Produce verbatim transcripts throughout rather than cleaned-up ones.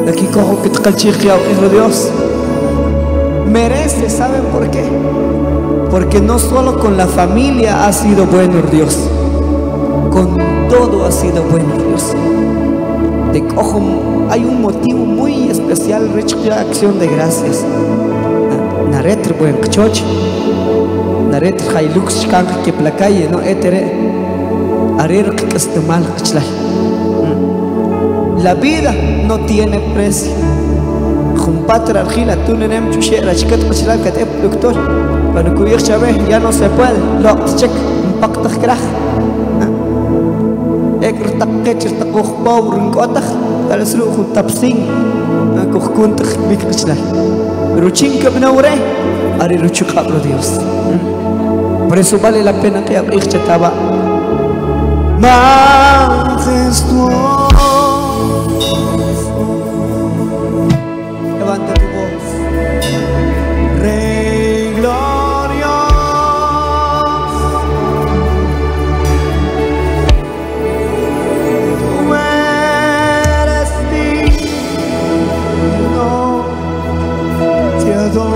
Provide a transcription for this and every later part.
Aquí cojo que te calchiquia, hijo de Dios. Merece, ¿saben por qué? Porque no solo con la familia ha sido bueno Dios, con todo ha sido bueno Dios. De cojo, hay un motivo muy especial, de acción de gracias. Naretr buen choch, naretr hailux kank que placaye, no etere, arer que esté mal, la vida no tiene precio. Jumpatra argila, tú nenem chuche, la chica te pachila que te doctor, para que hubiera chave, ya no se puede, lo check, un pacto de krach. Ek takket tak koch bau ringkotach, tal slu khun tapsing, koch kunt bik pachila. Ruchin que benaure, ari ruchuka pro Dios. Por eso vale la pena que abrir chetaba. Majestuoso. Levanta tu voz. Rey glorioso. Tú eres digno. Te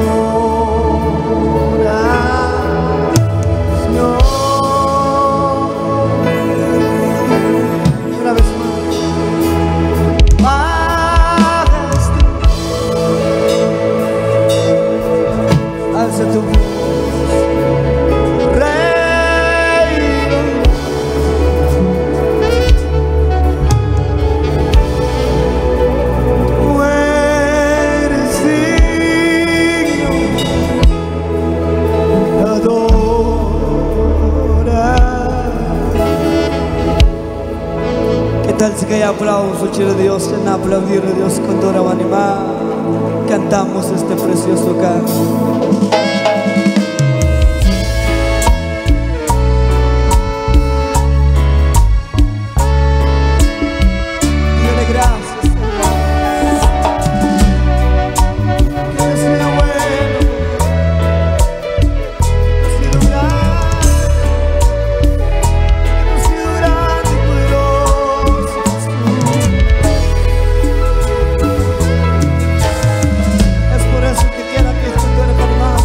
adora, Señor. Una vez más. Alza tu voz, Rey. Tú eres digno de adorar. ¿Qué tal si hay aplauso, chido Dios? En aplaudir a Dios con toda la anima. Cantamos este precioso canto. Es por eso que quiero que esto duele para más.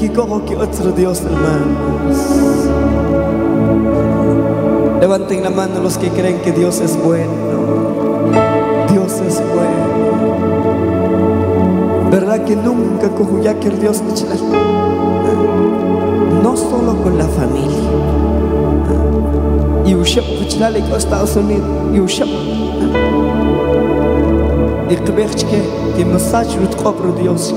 Aquí cojo que otro Dios, hermanos. Levanten la mano los que creen que Dios es bueno. Dios es bueno. ¿Verdad que nunca cojo ya que el Dios no solo con la familia? Y usted puede ir a Estados Unidos. Y usted y que que nos ayude a cobrar Dios.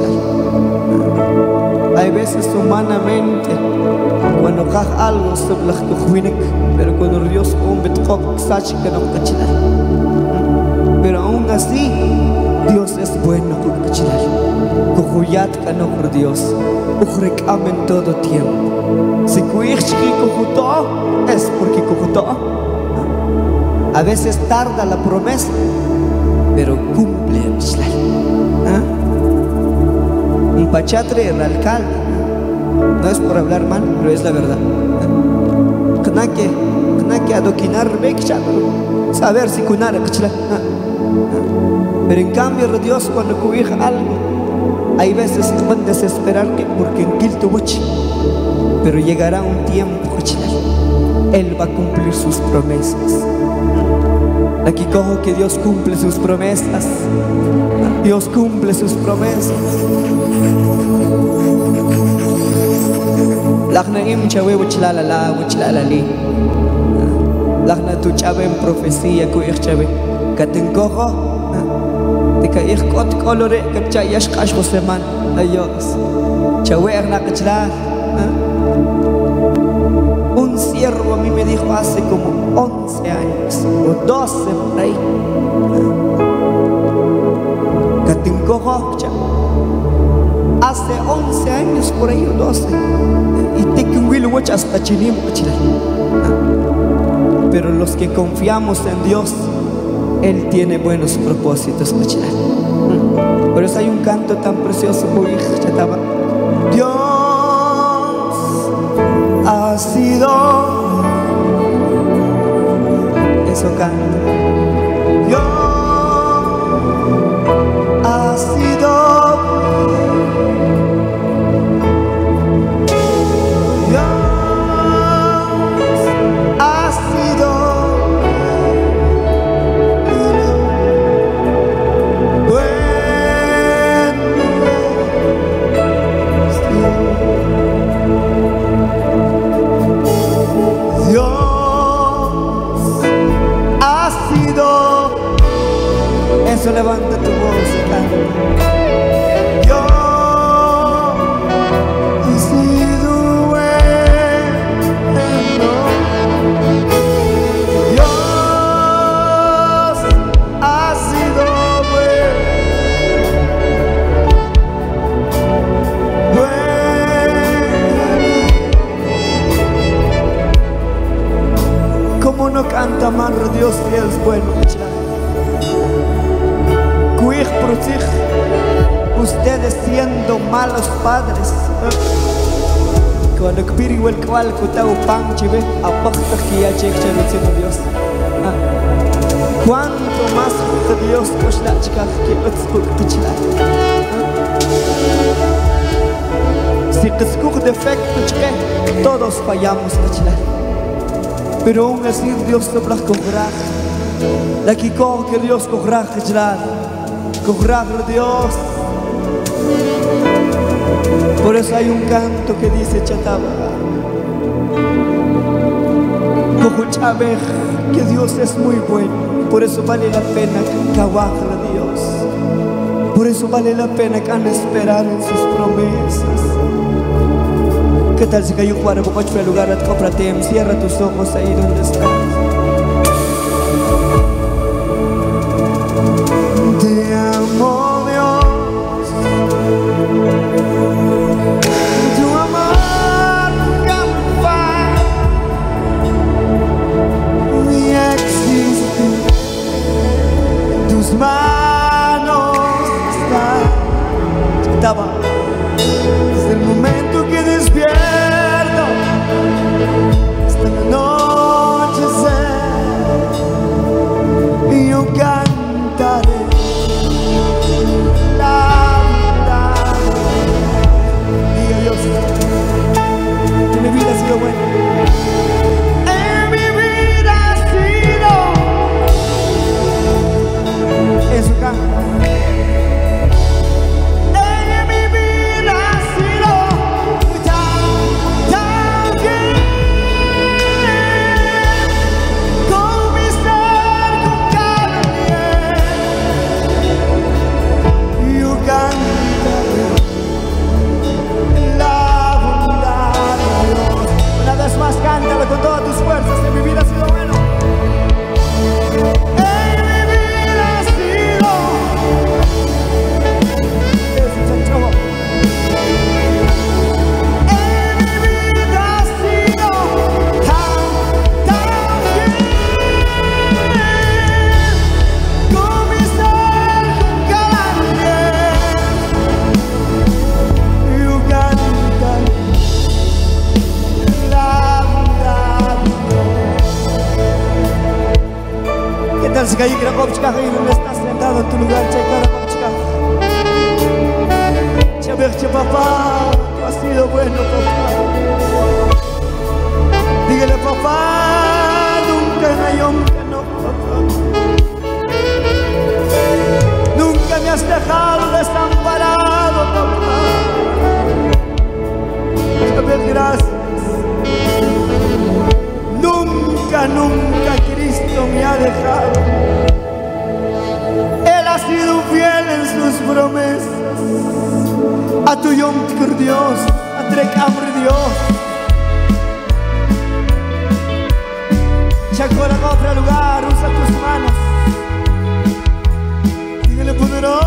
Hay veces humanamente cuando cae algo sobre la juventud, pero cuando Dios hombre te cobra que no cachilal. Pero aún así Dios es bueno con cachilal. Cojuyat que no por Dios, ujrecame en todo tiempo. Si cuidas que cojutó es porque cojutó. A veces tarda la promesa, pero cumple el ¿Ah? Un pachatre, el alcalde, no es por hablar mal, pero es la verdad. Que que adoquinar saber si cunar pero en cambio Dios cuando cubija algo, hay veces que van a desesperar porque en Kilto Buchi, pero llegará un tiempo Él va a cumplir sus promesas. Aquí cojo que Dios cumple sus promesas. Dios cumple sus promesas. Lagna im chawe wuchlala la wuchlala li. Lagna tu chawe en profecía ku ich chawe. Katen cojo. Tika ich kot colore que chayash kash joseman. Ayos. Chawe erna kachla. Un siervo a mí me dijo hace como once años o doce por ahí. Hace once años por ahí o doce. Y te que un huilo hasta chinim. Pero los que confiamos en Dios, Él tiene buenos propósitos. Por eso hay un canto tan precioso. Dios ha sido, eso canta. Dios ha sido, Dios ha sido eso, levanta tu voz y canta. Yo he sido bueno. Dios ha sido bueno. Bueno. ¿Cómo no canta más Dios si es bueno? Ustedes siendo malos padres, cuando piri el cual kutau pan chive apakta que ya check Dios. Cuánto más Dios kushla chica que otspuk kuchla. Si kuskuk defecto chique, todos fallamos kuchla. Pero aún así Dios te plas cobrar. La que coge que Dios cobrar kuchla. Cobrar Dios. Por eso hay un canto que dice Chataba, que Dios es muy bueno. Por eso vale la pena cavar a Dios. Por eso vale la pena que han esperar en sus promesas. ¿Qué tal si cayó para el lugar a cómprate? Cierra tus ojos ahí donde estás. Te amo. Manos estaba desde el momento que despierto hasta la noche se ¿Qué tal si caí que no estás sentado en tu lugar? Che, papá, tú has sido bueno, papá. Dígale, papá, nunca me hay hombre, no, papá. Nunca me has dejado desamparado, papá. Muchas gracias. Nunca, nunca Cristo me ha dejado. Él ha sido fiel en sus promesas. A tu Yom Kippur Dios, a Trecambre Dios. Chacora compra lugar, usa tus manos. Dígale poderoso.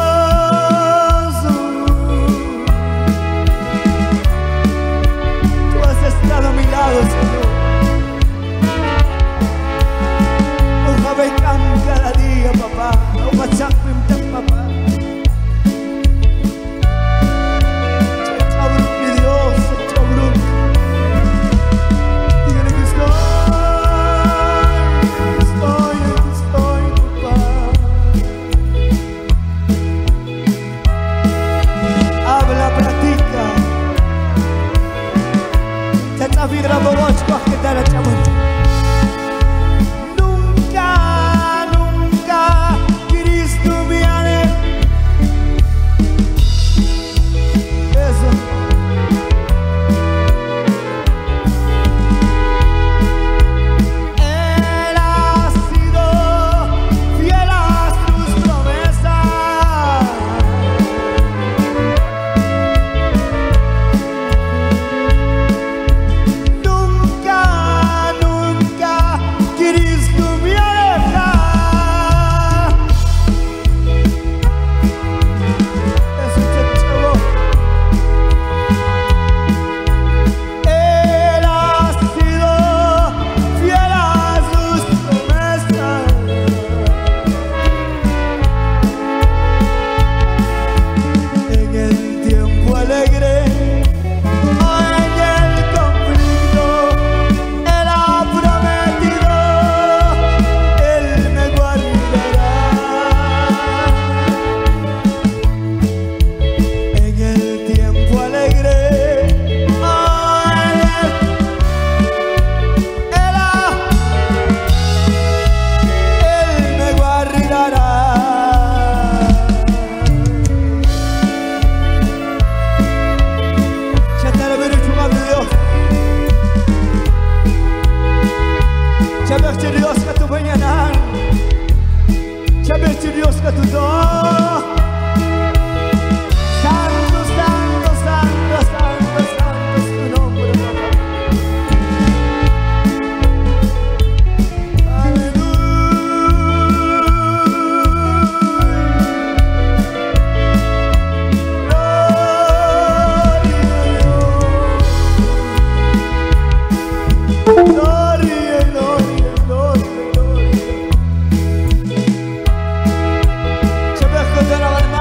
Tú has estado a mi lado, Señor. Ojalá vengan cada día, papá. Ojalá champim, papá. Nunca, nunca Cristo me ha dejado. Eso. Él ha sido fiel a sus promesas. Dios que tu don. Santo, santo, santo, santo, santo es tu nombre, papá. Aleluya. Gloria, gloria, gloria, gloria. Se ve que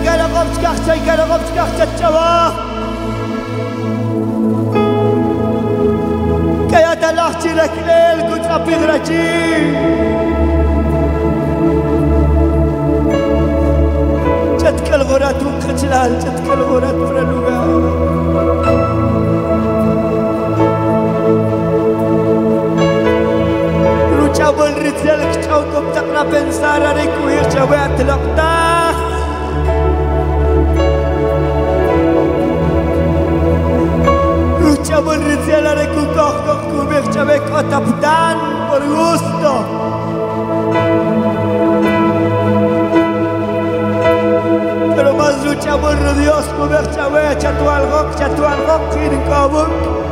kala qops kaq chay kala qops kaq chachawa kaya talaqchi laklel kut apigrachi جتك الغرات وقتلال جتك الغرات فرلوغا رجعوا الرجال كتاوكم تقرا بنسارة ريكو يرجعوا تلقطاخ رجعوا الرجال ريكو كوخ كوخ كوم يرجعوا كتابدان برغوستو Pero más lucha por Dios, comer chavé, chato al rock, chato al rock, quieren cabón.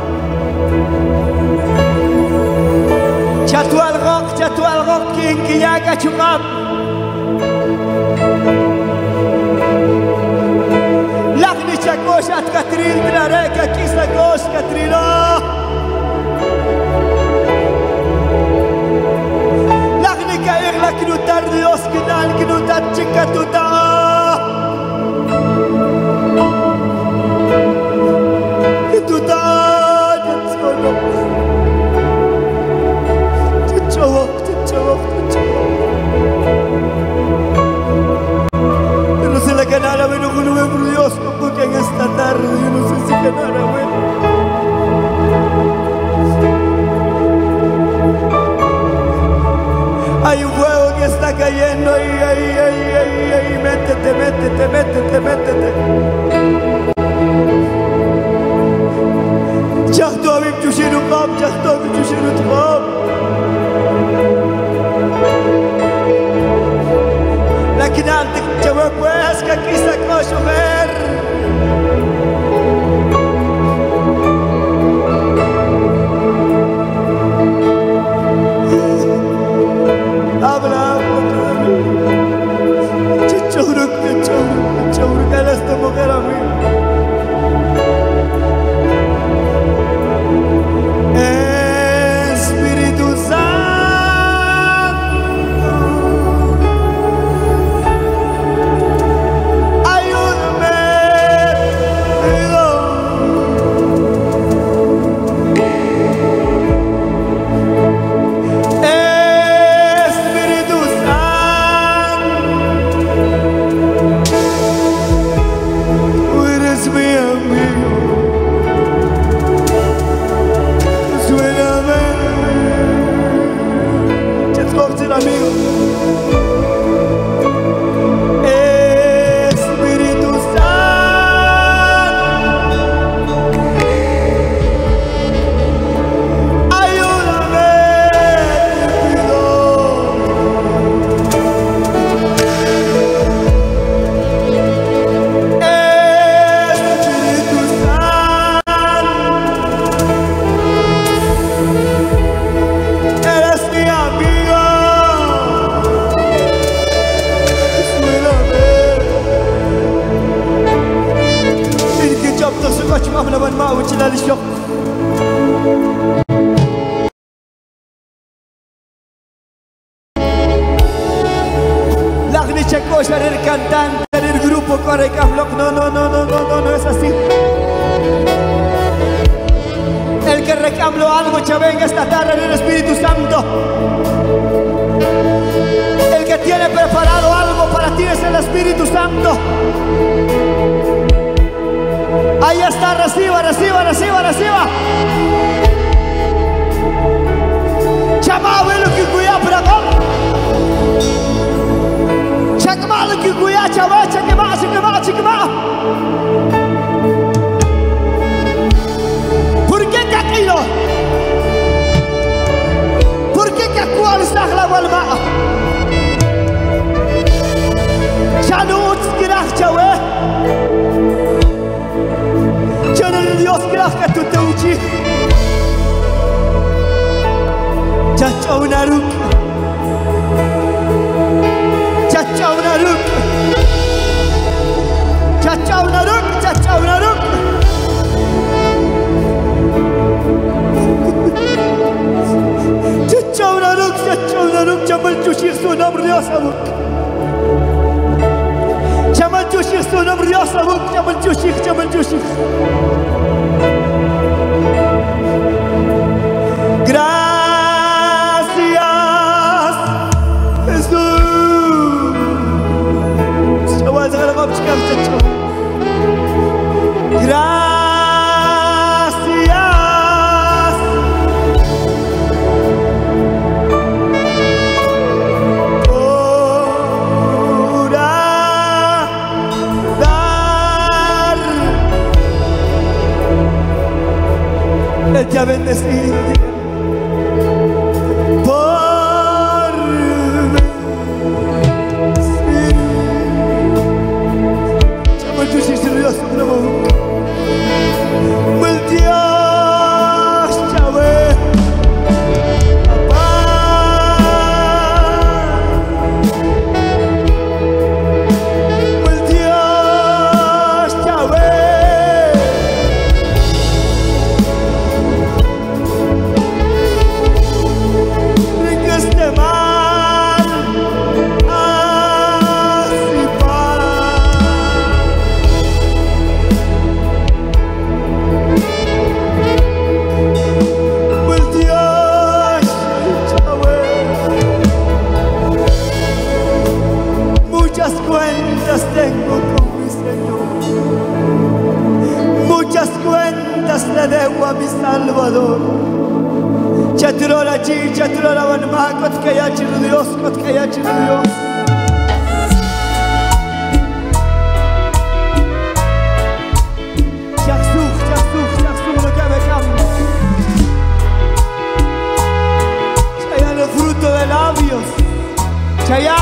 Chato al rock, chato al rock, quien que ya cachumab. Lagni chakos at katril drareka kisagos katrilo. Lagni kair la knutar Dios kinal knutar chikatuta. No sé la canara, pero con un por Dios, como que en esta tarde, yo no sé si canara, güey. Hay un fuego que está cayendo ahí, ahí, ahí, ahí, ahí, métete, métete, métete, métete. Chachto abim chushinu qab, chachto abim chushinu tqab. لكن عندك جواب واسكا كيسك ماشو غير أبلا تشورك تشورك تشورك ألست مغرمي Espíritu Santo ayúdame Espíritu Santo eres mi amigo. Amigo, Espíritu Santo, ayúdame, te pido. Espíritu Santo, eres mi amigo. Kaç mamla ben ma uçilal şok. Lagni checo ser el cantante del grupo corre camloc. No, no, no, no, no, no, no es así. El que recamlo algo chavenga esta tarde en el Espíritu Santo. El que tiene preparado algo para ti es el Espíritu Santo. Ahí está, reciba, reciba, reciba, reciba. Chamado lo que cuya para vos. Chamado lo que cuya chaval, chakema, chakema, chakema. ¿Por qué te aquilo? ¿Por qué que cuál está la walma? Chanut kirach chawe. Dios gracias tu teuchi chachau naruk chachau naruk chachau naruk chachau naruk chachau naruk chachau naruk chamal chushir su nombre Dios amor chamal Yushik, su nombre Dios, Abuk, Chamal Yushik, Chamal Yushik. Gracias, Jesús. Chaval, se agarra, chica, chaval. Gracias. Él te ha bendecido por bendecir. Chaval, tú sí se río su bravo. El Dios, Chaval. Papá. El Dios, Chaval. Muchas cuentas tengo con mi Señor, muchas cuentas le debo a mi Salvador. Chaturora chi, chaturora vanma, kot kaya chiru Dios, kot kaya chiru Dios. Chaksuch, chaksuch, chaksuch, lo que me cambia. Chaya el fruto de labios, chaya.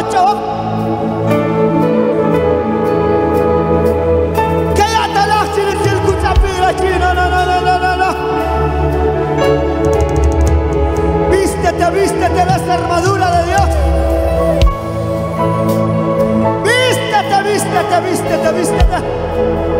chaval. Que ya te la sin el cuchapira aquí, no, no, no, no, no, no, no. Vístete, vístete de esa armadura de Dios. Vístete, vístete, vístete, vístete.